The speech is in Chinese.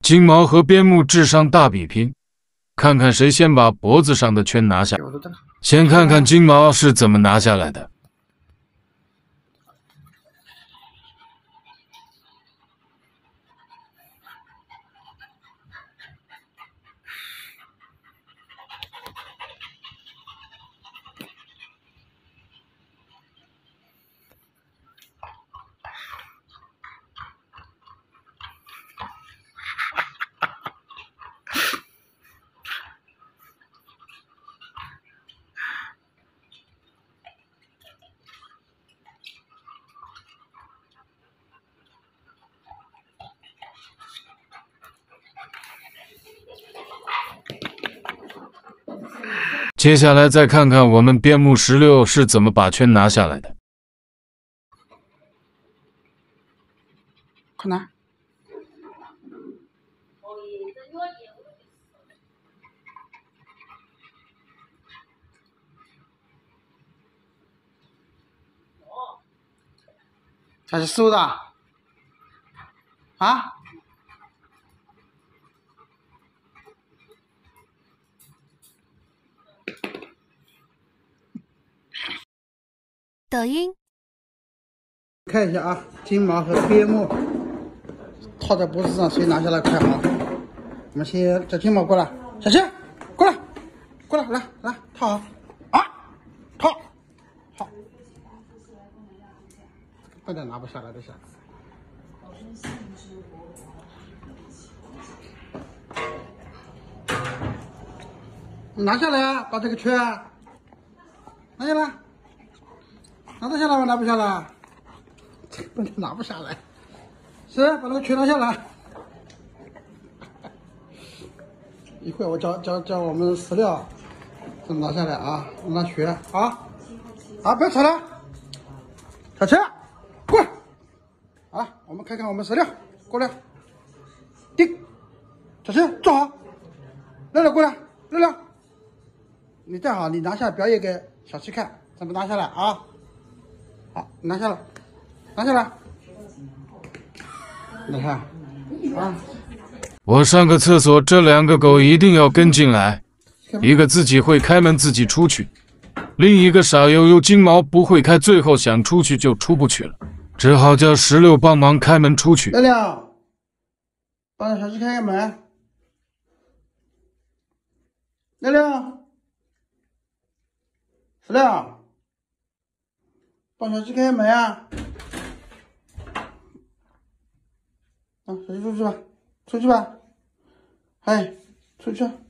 金毛和边牧智商大比拼，看看谁先把脖子上的圈拿下。先看看金毛是怎么拿下来的。 接下来再看看我们边牧16是怎么把圈拿下来的。 快拿！这是收的啊？ 抖音， 看一下啊，金毛和边牧套在脖子上，谁拿下来快啊？我们先叫金毛过来，小七过来，过来，来套好啊，套好，根本拿不下来这下。你拿下来啊，把这个圈拿下来。 拿得下来吗？拿不下来，根本就拿不下来。是，把那个圈拿下来。一会儿我教我们16怎么拿下来啊？让他学啊！啊，不要吵了，小七，过来。啊，我们看看我们16过来。定，小七坐好。六过来，六，你站好，你拿下表演给小七看，怎么拿下来啊？ 好，拿下来，拿下来，你看，啊！ 我上个厕所，这2个狗一定要跟进来。一个自己会开门自己出去，另一个傻悠悠金毛不会开，最后想出去就出不去了，只好叫16帮忙开门出去。 六，帮小七开个门。16，帮小七开门啊！啊，小七出去吧，出去吧，哎，出去。